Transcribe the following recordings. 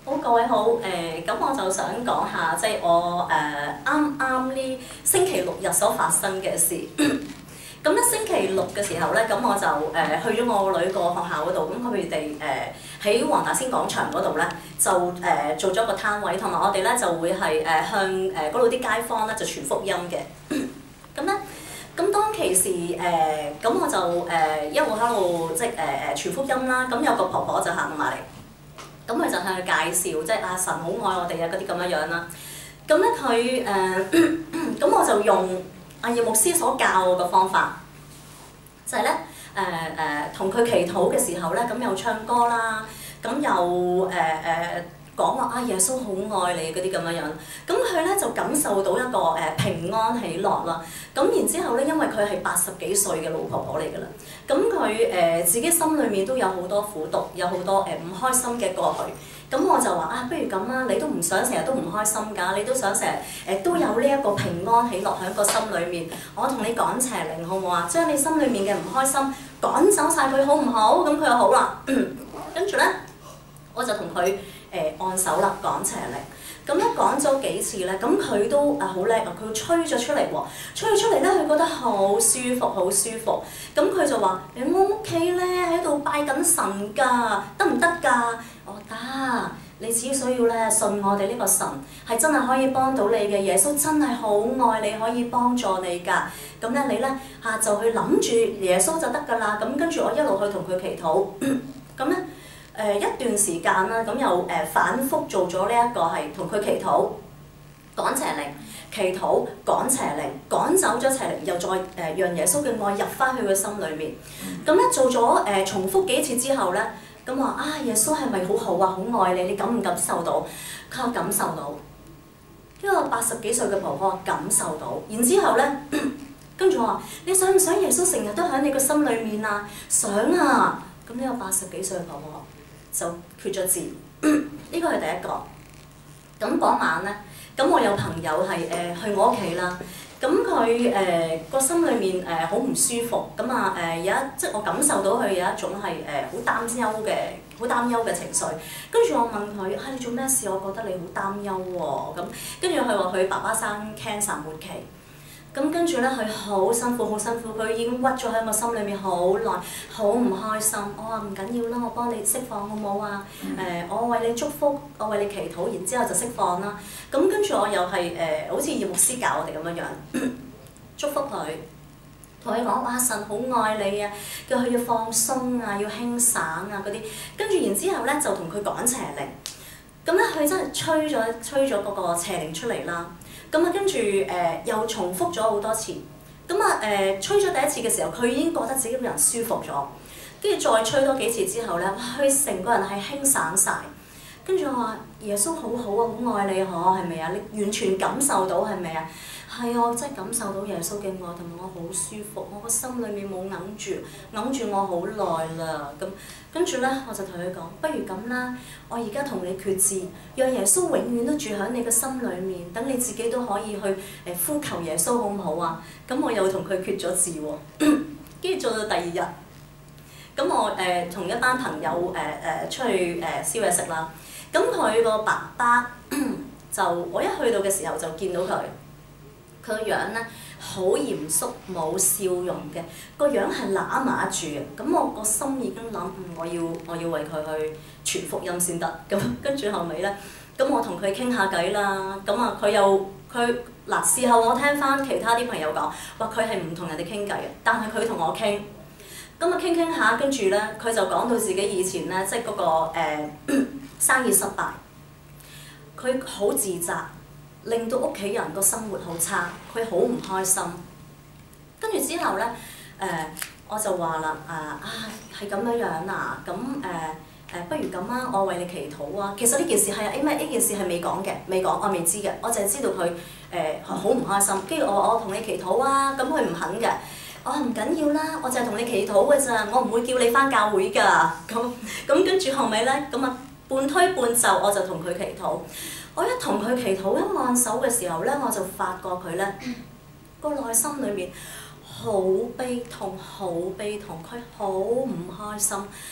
好，各位好，咁我就想講下，即係我啱啱呢星期六日所發生嘅事。咁咧星期六嘅時候咧，咁我就去咗我女個學校嗰度，咁佢哋喺黃大仙廣場嗰度咧，就做咗個攤位，同埋我哋咧就會係向嗰度啲街坊咧就傳福音嘅。咁咧。咁當其時咁我就一路喺度即係傳福音啦，咁有個婆婆就行埋嚟，咁佢就向佢介紹，即係阿神好愛我哋啊嗰啲咁樣啦。咁咧佢咁我就用阿葉牧師所教我嘅方法，就係咧同佢祈禱嘅時候咧，咁又唱歌啦，咁又講話啊耶穌好愛你嗰啲咁樣樣，咁佢咧就感受到一個平安喜樂啦。咁然之後咧，因為佢係80幾歲嘅老婆婆嚟㗎啦，咁佢自己心裏面都有好多苦毒，有好多唔開心嘅過去。咁我就話啊，不如咁啦，你都唔想成日都唔開心㗎，你都想成日都有呢一個平安喜樂喺個心裏面。我同你趕邪靈好唔好啊？將你心裏面嘅唔開心趕走晒佢好唔好？咁佢又好啦。跟住咧，我就同佢按手啦，趕邪靈。咁咧講咗幾次咧，咁佢都好叻啊！佢吹咗出嚟喎，吹咗出嚟咧，佢覺得好舒服，好舒服。咁佢就話：我屋企咧喺度拜緊神㗎，得唔得㗎？我得，你只需要咧信我哋呢個神係真係可以幫到你嘅，耶穌真係好愛你，可以幫助你㗎。咁咧你咧就去諗住耶穌就得㗎啦。咁跟住我一路去同佢祈禱，咁咧。一段時間啦，咁又反覆做咗呢一個係同佢祈禱、趕邪靈、祈禱、趕邪靈、趕走咗邪靈，又再讓耶穌嘅愛入翻去佢心裏面。咁咧做咗重複幾次之後咧，咁話啊耶穌係咪好好啊？好愛你，你感唔感受到？佢話感受到。呢個80幾歲嘅婆婆感受到，然之後咧，跟住我話：你想唔想耶穌成日都喺你個心裏面啊？想啊！咁呢個80幾歲嘅婆婆就決咗志，呢個係第一個。咁嗰晚咧，咁我有朋友係去我屋企啦，咁佢個心裏面好唔舒服，咁啊即係我感受到佢有一種係好擔憂嘅情緒。跟住我問佢：你做咩事？我覺得你好擔憂喎。咁跟住佢話佢爸爸生 cancer 末期。咁跟住咧，佢好辛苦，好辛苦，佢已經屈咗喺我心裏面好耐，好唔開心。我話唔緊要啦，我幫你釋放好唔好啊？我為你祝福，我為你祈禱，然之後就釋放啦。咁跟住我又係好似葉牧師教我哋咁樣樣，祝福佢，同佢講：哇，神好愛你啊！叫佢要放鬆啊，要輕省啊嗰啲。跟住然之後咧，就同佢講邪靈。咁咧，佢真係吹咗嗰個邪靈出嚟啦。咁啊，跟住又重複咗好多次，咁啊吹咗第一次嘅時候，佢已經覺得自己個人舒服咗，跟住再吹多幾次之後咧，哇！佢成個人係輕省晒。跟住我話：耶穌好好啊，好愛你係咪啊？你完全感受到係咪啊？係啊，我真係感受到耶穌嘅愛，同埋我好舒服，我個心裏面冇揞住我好耐啦。咁跟住咧，我就同佢講：不如咁啦，我而家同你決志，讓耶穌永遠都住喺你嘅心裏面，等你自己都可以去呼求耶穌，好唔好啊？咁我又同佢決咗志喎，跟住做到第二日，咁我同一班朋友出去燒嘢食啦。咁佢個爸爸就我一去到嘅時候就見到佢個樣咧好嚴肅冇笑容嘅，個樣係揦埋住嘅。咁我個心已經諗我要為佢去傳福音先得。咁跟住後尾咧，咁我同佢傾下偈啦。咁啊佢嗱事後我聽翻其他啲朋友講話，佢係唔同人哋傾偈嘅，但係佢同我傾。咁啊傾下，跟住咧佢就講到自己以前咧，即係嗰個生意失敗，佢好自責，令到屋企人個生活好差，佢好唔開心。跟住之後咧，我就話啦，係咁樣樣啊，咁不如咁啊，我為你祈禱啊。其實呢件事係因為呢件事係未講嘅，我未知嘅，我淨係知道佢好唔開心。跟住我同你祈禱啊，咁佢唔肯嘅。我話唔緊要啦，我就係同你祈禱嘅咋，我唔會叫你返教會㗎。咁跟住後尾咧，咁啊半推半就，我就同佢祈禱。我一同佢祈禱一按手嘅時候咧，我就發覺佢咧個內心裏面， 好悲痛，好悲痛，佢好唔開心。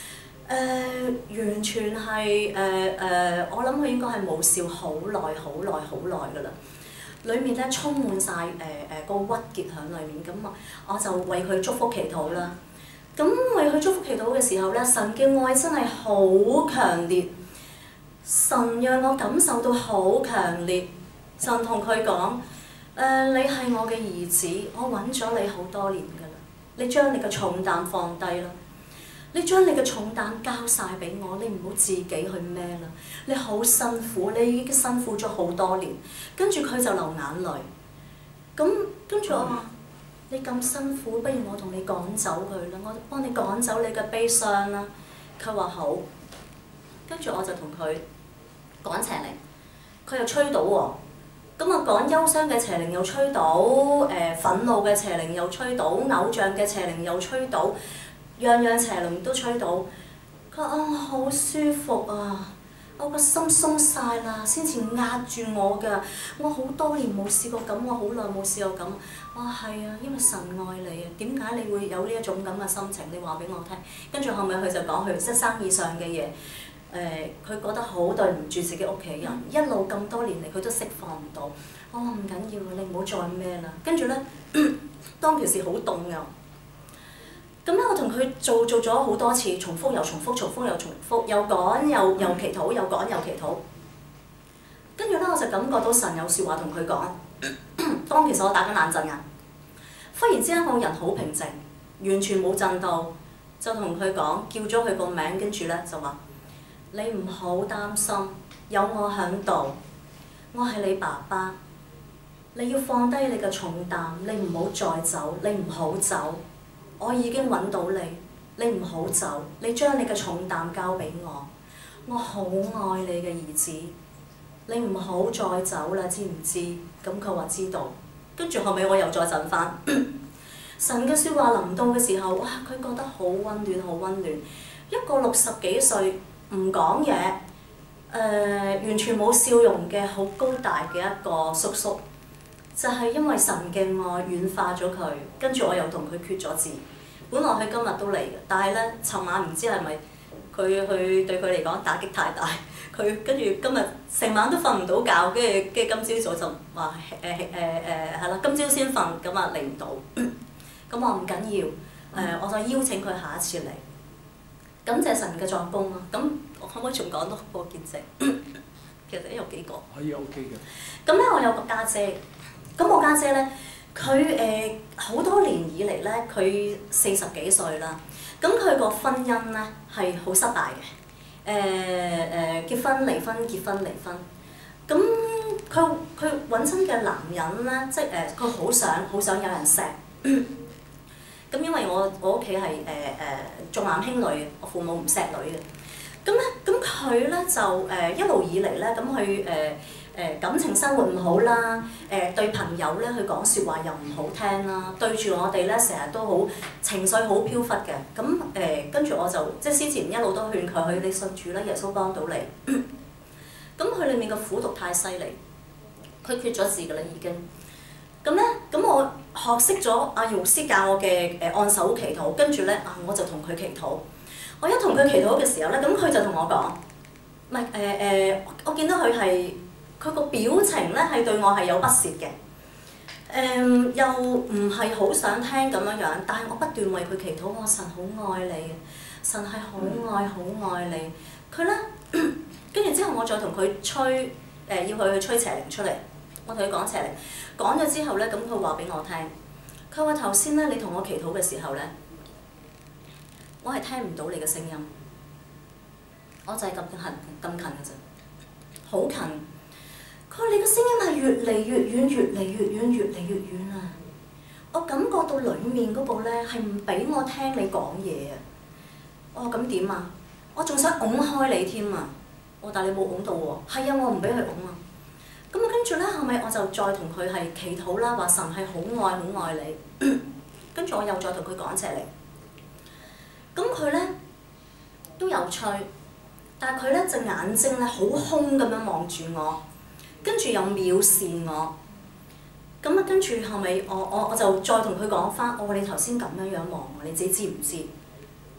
完全係我諗佢應該係冇笑好耐㗎啦。裡面咧充滿晒個鬱結喺裡面，咁我就為佢祝福祈禱啦。咁為佢祝福祈禱嘅時候咧，神嘅愛真係好強烈，神讓我感受到好強烈。神同佢講：你係我嘅兒子，我揾咗你好多年㗎啦，你將你嘅重擔放低啦。你將你嘅重擔交晒俾我，你唔好自己去孭啦。你好辛苦，你已經辛苦咗好多年。跟住佢就流眼淚。咁跟住我話：你咁辛苦，不如我同你趕走佢啦，我幫你趕走你嘅悲傷啦。佢話好。跟住我就同佢趕邪靈，佢又吹到喎。咁啊趕憂傷嘅邪靈又吹到，憤怒嘅邪靈又吹到，偶像嘅邪靈又吹到。樣樣邪靈都吹到，佢話：好舒服啊！我個心鬆晒啦，先前壓住我㗎，我好多年冇試過咁，我好耐冇試過咁。我話係啊，因為神愛你啊，點解你會有呢一種咁嘅心情？你話俾我聽。跟住後尾佢就講佢即係生意上嘅嘢，佢覺得好對唔住自己屋企人，一路咁多年嚟佢都釋放唔到。我話唔緊要，你唔好再咩啦。跟住咧，當其時好凍㗎。咁咧，我同佢做咗好多次，重複又重複，重複又重複，又趕又祈禱，又趕又祈禱。跟住咧，我就感覺到神有説話同佢講。當其實我打緊冷震啊，忽然之間我人好平靜，完全冇震到，就同佢講，叫咗佢個名，跟住咧就話：你唔好擔心，有我喺度，我係你爸爸。你要放低你嘅重擔，你唔好再走，你唔好走。我已經揾到你，你唔好走，你將你嘅重擔交俾我。我好愛你嘅兒子，你唔好再走啦，知唔知？咁佢話知道。跟住後尾我又再震翻。神嘅説話臨到嘅時候，哇！佢覺得好溫暖，好溫暖。一個60幾歲唔講嘢，完全冇笑容嘅好高大嘅一個叔叔。就係因為神嘅愛軟化咗佢，跟住我又同佢決咗志。本來佢今日都嚟嘅，但係咧，尋晚唔知係咪佢對佢嚟講打擊太大，佢跟住今日成晚都瞓唔到覺，跟住今朝早就話係啦，今朝先瞓，咁啊嚟唔到。咁我唔緊要，我就邀請佢下一次嚟。感謝神嘅作工咯。咁我可唔可以仲講多個見證？其實有幾個。可以 OK 嘅。咁咧，我有個家姐。咁我家姐咧，佢好多年以嚟咧，佢40幾歲啦。咁佢個婚姻咧係好失敗嘅。結婚離婚，結婚離婚。咁佢揾親嘅男人咧，即係佢好想有人錫。咁因為我屋企係重男輕女嘅，我父母唔錫女嘅。咁佢咧就一路以嚟咧，咁佢感情生活唔好啦，對朋友咧佢講説話又唔好聽啦，對住我哋咧成日都好情緒好飄忽嘅。咁跟住我就即係之前一路都勸佢，你信主啦，耶穌幫到你。咁佢裡面嘅苦毒太犀利，佢決咗志㗎啦已經。咁咧，咁我學識咗阿牧師教我嘅按手祈禱，跟住咧我就同佢祈禱。我一同佢祈禱嘅時候咧，咁佢就同我講，唔係我見到佢係佢個表情咧係對我係有不屑嘅，又唔係好想聽咁樣樣，但係我不斷為佢祈禱，我神好愛你嘅，神係好愛你。佢咧跟住之後，我再同佢吹要佢去吹邪靈出嚟，我同佢講邪靈，講咗之後咧，咁佢話俾我聽，佢話頭先咧你同我祈禱嘅時候咧，我係聽唔到你嘅聲音，我就係咁近嘅啫，好近。佢話你嘅聲音係越嚟越遠，越嚟越遠，越嚟越遠啊！我感覺到裡面嗰個咧係唔俾我聽你講嘢啊！我話咁點啊？我仲想拱開你添啊！我但係你冇拱到喎，係啊，我唔俾佢拱啊！咁跟住咧，後尾我就再同佢係祈禱啦，話神係好愛你。跟住我又再同佢講邪靈。咁佢咧都有趣，但係佢咧隻眼睛咧好兇咁樣望住我，跟住又藐視我。咁啊，跟住後尾我就再同佢講翻，我話你頭先咁樣望我，你自己知唔知？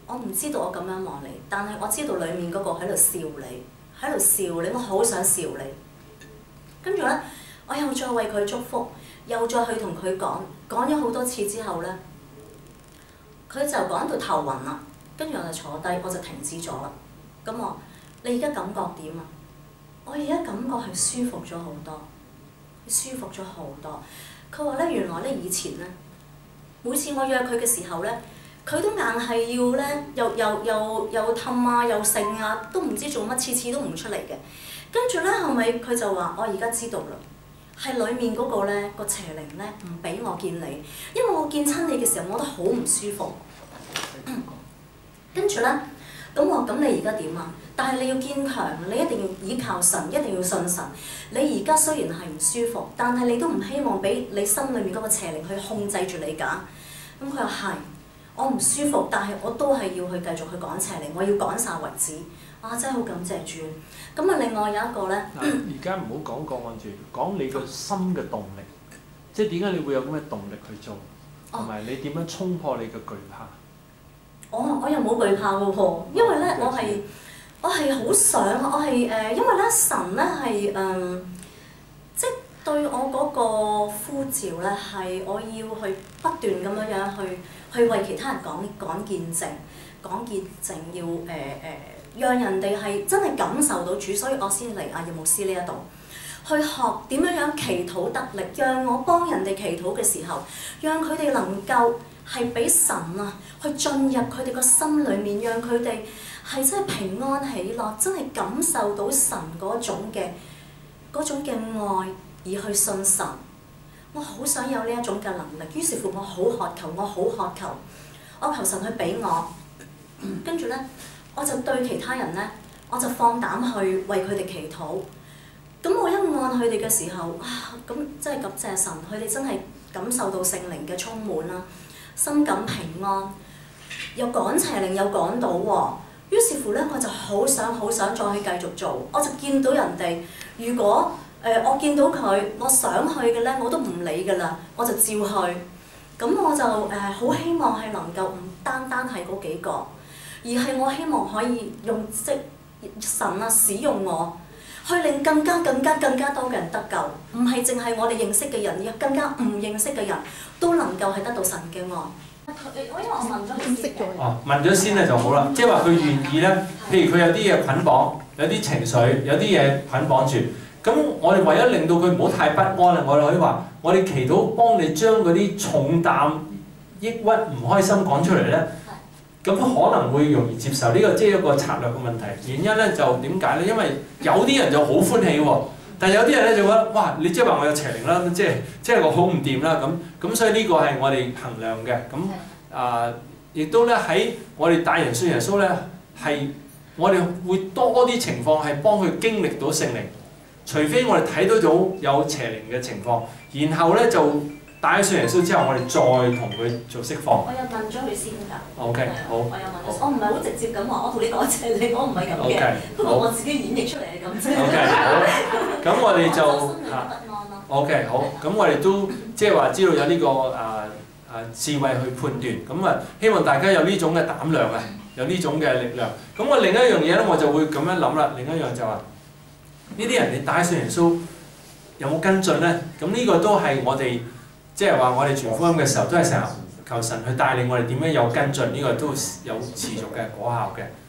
我唔知道我咁樣望你，但係我知道裡面嗰個喺度笑你，喺度笑你，我好想笑你。跟住咧，我又再為佢祝福，又再去同佢講咗好多次之後咧，佢就講到頭暈啦。跟住我就坐低，我就停止咗啦。咁我，你而家感覺點啊？我而家感覺係舒服咗好多，舒服咗好多。佢話咧，原來咧以前咧，每次我約佢嘅時候咧，佢都硬係要咧，又氹啊，又剩啊，都唔知做乜，次次都唔出嚟嘅。跟住咧後尾佢就話：我而家知道啦，係裡面嗰個咧個邪靈咧唔俾我見你，因為我見親你嘅時候，我覺得好唔舒服。跟住咧，咁我咁你而家點啊？但係你要堅強，你一定要依靠神，一定要信神。你而家雖然係唔舒服，但係你都唔希望俾你心裏面嗰個邪靈去控制住你㗎。咁佢話係，我唔舒服，但係我都係要去繼續去趕邪靈，我要趕晒為止。啊，真係好感謝主。咁啊，另外有一個咧， 而家唔好講個案住，講你個心嘅動力，即係點解你會有咁嘅動力去做，同埋你點樣衝破你嘅懼怕？ 我又冇懼怕嘅喎，因為咧我係好想，我係因為咧神咧係即係對我嗰個呼召咧係我要去不斷咁樣去為其他人講見證，要讓人哋係真係感受到主，所以我先嚟阿葉牧師呢一度去學點樣祈禱得力，讓我幫人哋祈禱嘅時候，讓佢哋能夠係俾神啊去進入佢哋個心裏面，讓佢哋係真係平安喜樂，真係感受到神嗰種嘅愛而去信神。我好想有呢一種嘅能力，於是乎我好渴求，我求神去俾我。跟住咧，我就對其他人咧，我就放膽去為佢哋祈禱。咁我一按佢哋嘅時候，咁真係感謝神，佢哋真係感受到聖靈嘅充滿啦，心感平安，又趕邪靈又趕到喎。於是乎咧，我就好想再去繼續做。我就見到人哋，如果我見到佢，我想去嘅咧，我都唔理㗎啦，我就照去。咁我就好希望係能夠唔單係嗰幾個，而係我希望可以用神啊使用我，去令更加多嘅人得救，唔係淨係我哋認識嘅人，而更加唔認識嘅人都能夠係得到神嘅愛。因為我問咗佢先嘅。 問咗先咧就好啦，即係話佢願意咧，譬如佢有啲嘢捆綁，有啲情緒，有啲嘢捆綁住。咁我哋為咗令到佢唔好太不安啦，我哋可以話，我哋祈禱幫你將嗰啲重擔、抑鬱、唔開心講出嚟咧，咁可能會容易接受。呢個即係一個策略嘅問題。原因咧就點解咧？因為有啲人就好歡喜喎，但係有啲人咧就覺得哇，你即係話我有邪靈啦，即係我好唔掂啦咁，所以呢個係我哋衡量嘅。咁亦都咧喺我哋帶人信耶穌咧，係我哋會多啲情況係幫佢經歷到聖靈。除非我哋睇到有邪靈嘅情況，然後咧就帶咗信耶穌之後，我哋再同佢做釋放。 我有問咗佢先㗎。 OK， 好。 我有問咗，我唔係好直接咁話，我同你講邪靈，我唔係咁嘅。不過我自己演繹出嚟係咁啫。 OK， 好。咁我哋就OK， 好。咁我哋都即係話知道有呢個智慧去判斷。咁希望大家有呢種嘅膽量啊，有呢種嘅力量。咁我另一樣嘢咧，我就會咁樣諗啦。另一樣就話。呢啲人你帶信耶穌有冇跟進咧？咁呢個都係我哋即係話我哋傳福音嘅時候，都係成日求神去帶領我哋點樣有跟進，呢個都有持續嘅果效嘅。